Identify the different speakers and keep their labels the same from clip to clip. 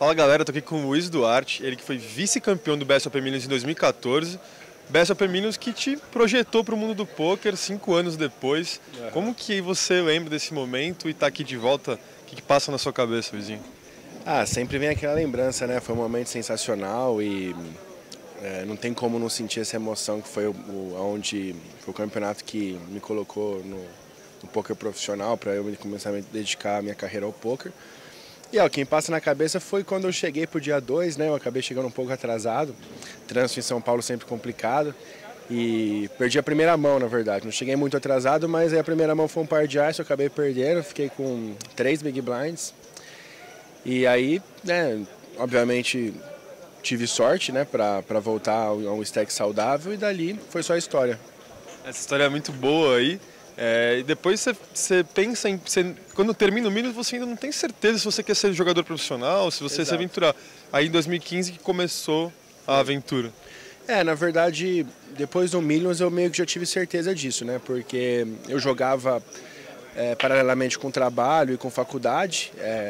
Speaker 1: Fala galera, tô aqui com o Luiz Duarte, ele que foi vice-campeão do Best Open Millions em 2014. Best Open Millions que te projetou para o mundo do poker 5 anos depois. Como que você lembra desse momento e tá aqui de volta? O que passa na sua cabeça, Luizinho?
Speaker 2: Sempre vem aquela lembrança, né? Foi um momento sensacional e não tem como não sentir essa emoção que foi foi o campeonato que me colocou no poker profissional para eu começar a me dedicar a minha carreira ao poker. E quem passa na cabeça foi quando eu cheguei pro dia 2, né? Eu acabei chegando um pouco atrasado. Trânsito em São Paulo sempre complicado. E perdi a primeira mão, na verdade. Não cheguei muito atrasado, mas aí a primeira mão foi um par de ice, eu acabei perdendo. Fiquei com 3 big blinds. E aí, né, obviamente tive sorte, né, para voltar a um stack saudável e dali foi só a história.
Speaker 1: Essa história é muito boa aí. E depois você pensa em... quando termina o Millions, você ainda não tem certeza se você quer ser jogador profissional, se você se aventurar. Aí em 2015 que começou a aventura.
Speaker 2: Na verdade, depois do Millions eu meio que já tive certeza disso, né? Porque eu jogava paralelamente com trabalho e com faculdade,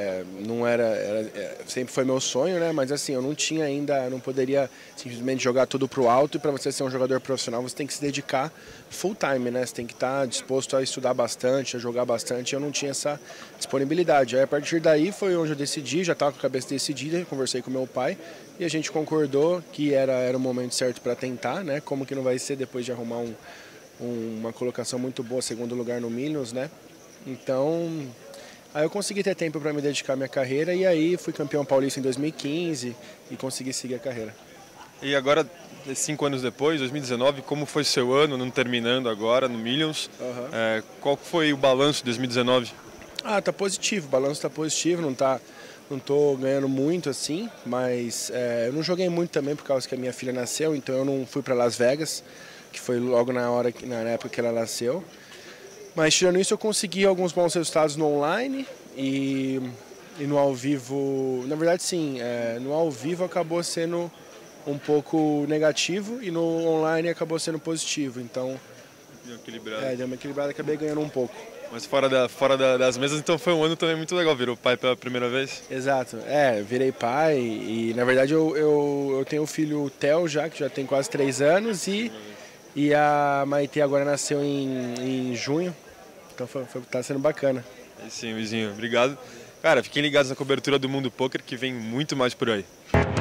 Speaker 2: sempre foi meu sonho, né? Mas assim, eu não tinha ainda, não poderia simplesmente jogar tudo pro alto, e para você ser um jogador profissional você tem que se dedicar full time, né? Você tem que estar disposto a estudar bastante, a jogar bastante, eu não tinha essa disponibilidade. Aí a partir daí foi onde eu decidi, já estava com a cabeça decidida, conversei com meu pai e a gente concordou que era o momento certo para tentar, né? Como que não vai ser depois de arrumar uma colocação muito boa, segundo lugar no Millions, né? Então, aí eu consegui ter tempo para me dedicar à minha carreira e aí fui campeão paulista em 2015 e consegui seguir a carreira.
Speaker 1: E agora, 5 anos depois, 2019, como foi seu ano, não terminando agora no Millions? Qual foi o balanço de 2019?
Speaker 2: Tá positivo, o balanço tá positivo, não tô ganhando muito assim, mas eu não joguei muito também por causa que a minha filha nasceu, então eu não fui para Las Vegas, que foi logo na época que ela nasceu. Mas tirando isso eu consegui alguns bons resultados no online e no ao vivo. Na verdade sim, no ao vivo acabou sendo um pouco negativo e no online acabou sendo positivo. Então deu uma equilibrada e acabei ganhando um pouco.
Speaker 1: Mas fora das mesas, então foi um ano também muito legal, virou pai pela primeira vez?
Speaker 2: Exato, virei pai e na verdade eu tenho o filho Theo já, que já tem quase 3 anos e a Maitê agora nasceu em junho. Então tá sendo bacana.
Speaker 1: Sim, Luizinho, obrigado. Cara, fiquem ligados na cobertura do Mundo Poker que vem muito mais por aí.